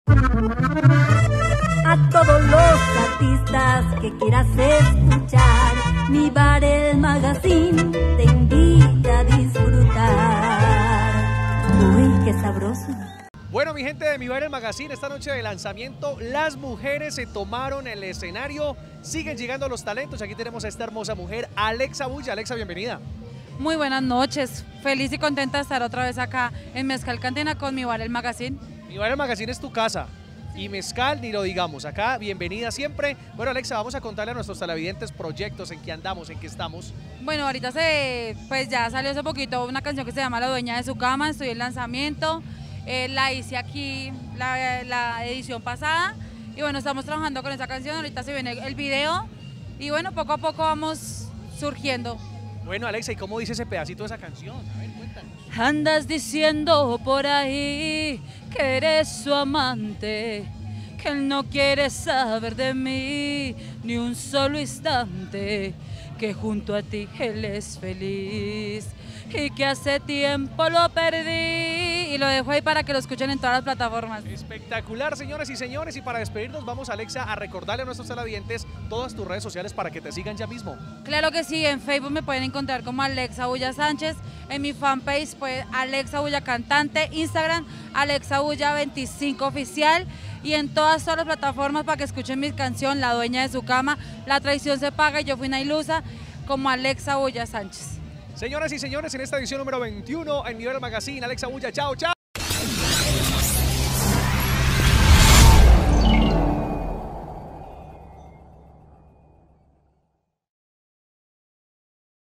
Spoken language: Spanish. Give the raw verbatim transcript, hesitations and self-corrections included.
A todos los artistas que quieras escuchar, Mi Bar El Magazine te invita a disfrutar. Uy, qué sabroso. Bueno, mi gente de Mi Bar El Magazine, esta noche de lanzamiento, las mujeres se tomaron el escenario, siguen llegando los talentos. Aquí tenemos a esta hermosa mujer, Alexa Bulla. Alexa, bienvenida. Muy buenas noches, feliz y contenta de estar otra vez acá en Mezcal Cantina con Mi Bar El Magazine. Mi Bar El Magazine es tu casa. Y Mezcal, ni lo digamos, acá bienvenida siempre. Bueno, Alexa, vamos a contarle a nuestros televidentes proyectos, en qué andamos, en qué estamos. Bueno, ahorita se, pues ya salió hace poquito una canción que se llama La Dueña de Su Cama, estoy en lanzamiento, eh, la hice aquí la, la edición pasada y bueno, estamos trabajando con esa canción, ahorita se viene el video y bueno, poco a poco vamos surgiendo. Bueno, Alexa, ¿y cómo dice ese pedacito de esa canción? A ver, cuéntanos. Andas diciendo por ahí que eres su amante, que él no quiere saber de mí ni un solo instante, que junto a ti él es feliz y que hace tiempo lo perdí. Y lo dejo ahí para que lo escuchen en todas las plataformas. Espectacular, señores y señores. Y para despedirnos vamos, Alexa, a recordarle a nuestros televidentes todas tus redes sociales para que te sigan ya mismo. Claro que sí, en Facebook me pueden encontrar como Alexa Bulla Sánchez, en mi fanpage pues Alexa Bulla Cantante, Instagram Alexa Bulla veinticinco Oficial y en todas, todas las plataformas para que escuchen mi canción La Dueña de Su Cama, La Traición Se Paga y Yo Fui una Ilusa, como Alexa Bulla Sánchez. Señoras y señores, en esta edición número veintiuno en Mi Bar El Magazine, Alexa Bulla, chao, chao.